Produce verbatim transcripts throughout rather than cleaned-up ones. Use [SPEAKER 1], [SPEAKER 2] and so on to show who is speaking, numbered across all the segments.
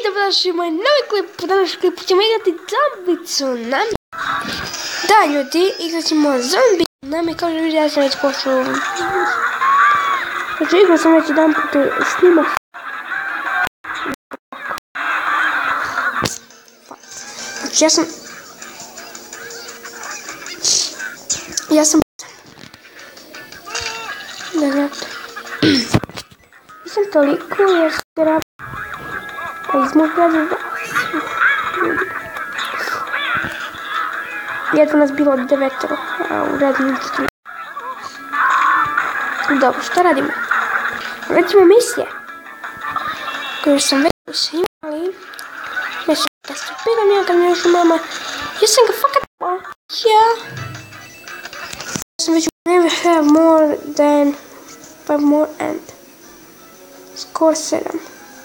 [SPEAKER 1] dobrodošli u moj novi klip. U današnjem klipu ćemo igrati Zombie Tsunami. Da, ljudi, igrat ćemo Zombie Tsunami. Kao što vidite, ja sam već pošao. Znači, igrao sam već jedan put snimak. Znači, ja sam... Ja sam... Da znate. Nisam toliko jer se rab... A iz mog grada... Jedva nas bilo devetero, a u radnici. Dobro, što radimo? Recimo misije. Koje sam već imali. Nešto da se piram ja kad mi još u mama. Ja sam ga fakat... Ja... Ja sam već u never have more than... five more and... Skor sedam.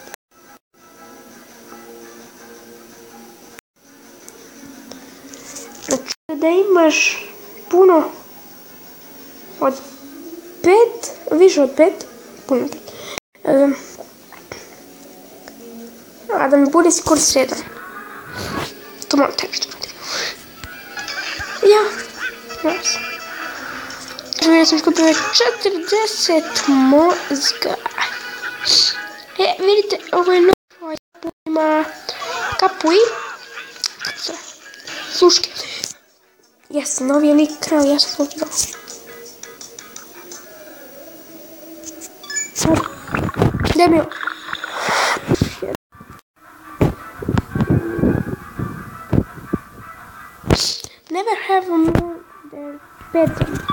[SPEAKER 1] Znači da imaš puno od pet, više od pet, puno pet. Um, a da mi bude skor sedam. To malo tebi što radim. Ja, yes. Ja sam skupio četrdeset mozga. E, vidite, ovo je novo, ima kapu i sluške. Jes, novi je lik krao, ja sam slučio. Gdje mi je? Never have more than pet.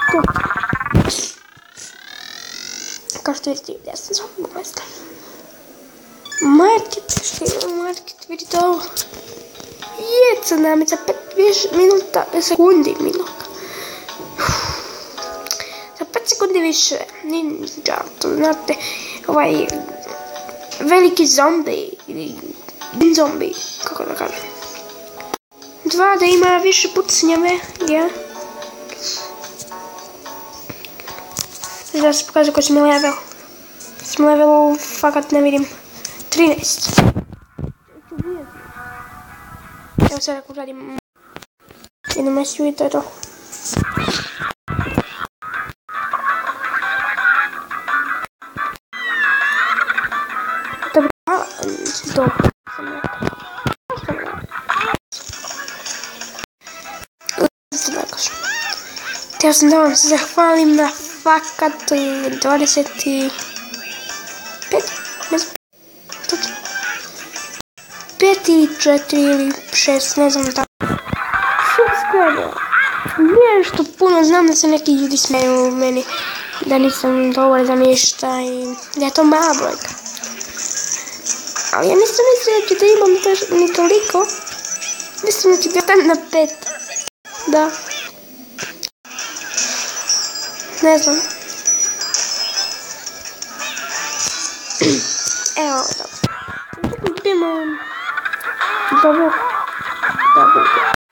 [SPEAKER 1] Kao što vidite, ja sam svakog mjesta. Market, što je market, vidite ovo. Je Tsunami za pet minuta, sekundi minuta. Za pet sekundi više, ninja, to znate, ovaj veliki zombi, ili zombi, kako da kažem. Dva da ima više pucnjave, ja. Da se pokaže koji sam level. Sam levelu, fakat ne vidim, trinaest. Evo sad ako radim jednu mesiju i to je to. Dobro, hvala. Dobro. Htio sam da vam se zahvalim na fakat dvadeset pet, ne znam, točno. pet ili četiri ili šest, ne znam tako. Subscribe. Nije što puno, znam da se neki ljudi smeju meni da nisam dobar za ništa i da je to mala brojka. Ali ja nisam mislila da ću da imam to, ni toliko. Mislim da ću da tam na pet. Da. Ne znam. Evo, dobro. Idemo. Dobro. Dobro.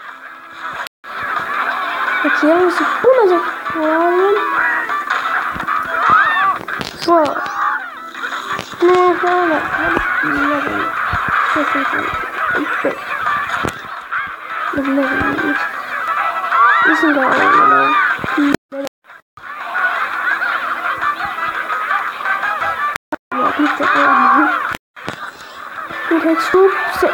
[SPEAKER 1] Znači, ja vam se puno zahvalim. Hvala. No, hvala. Ne znam. Sve sam sam. I pet. Ne znam, ne znam. Mislim da ovo ima. Vidite, evo. Vidite, se.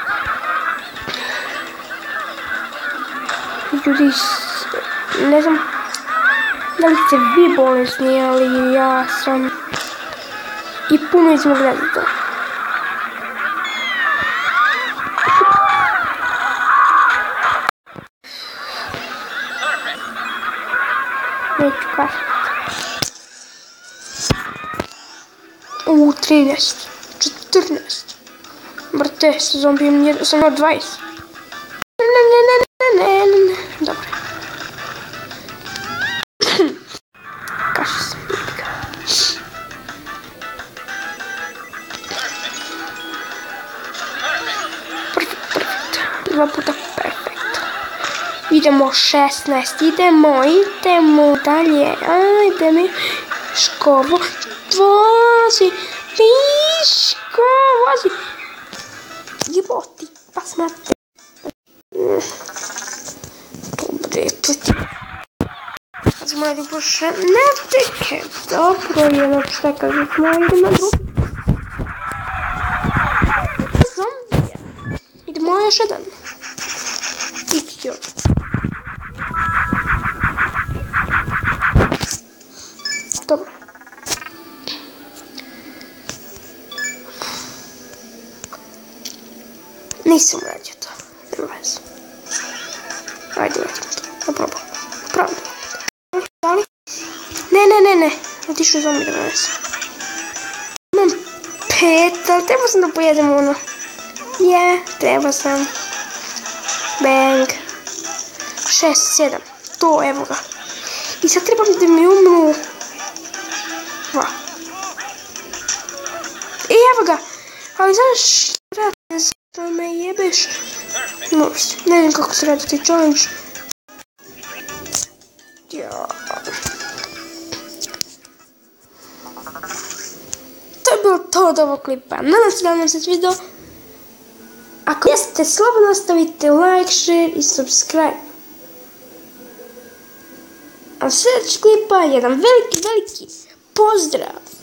[SPEAKER 1] Ljudi, ne znam da li ste vi bolesni, ali ja sam i puno iz mog gledata. Neću kašati. U, trinaest, četrnaest. Brate, sa zombijem sam na dvadeset. Ne, ne, ne, ne, ne, ne, ne. Dobro. Kaša sam. Perfekt, perfekt. Dva puta perfekt. Idemo šesnaest, idemo, idemo dalje. Ajde mi. Škovo. Vozi. Viško, vozi. životi. Pa smrti. Dobre, peti. Zmajdu poše. Ne teke. Dobro, jedno šta kaže. Zmajdu na drugu. Zombija. Idemo još jedan. Idio. Dobro. Nisam uradio to. Nema veze. Ajde uradim to. Da probam. Probam. Da li? Ne, ne, ne, ne. Otišu zombi da veze. Imam pet, ali treba sam da pojedem ono. Je, treba sam. Bang. Šest, sedam. To, evo ga. I sad trebam da mi umru. Dva. I evo ga. Ali znaš, vrati se, to me jebeš. Moš, ne znam kako se radi ti challenge. Ja. To je bilo to od ovog klipa. Nadam se da vam se video. Ako jeste, slobodno stavite like, share i subscribe. A sljedeći klipa je jedan veliki, veliki pozdrav.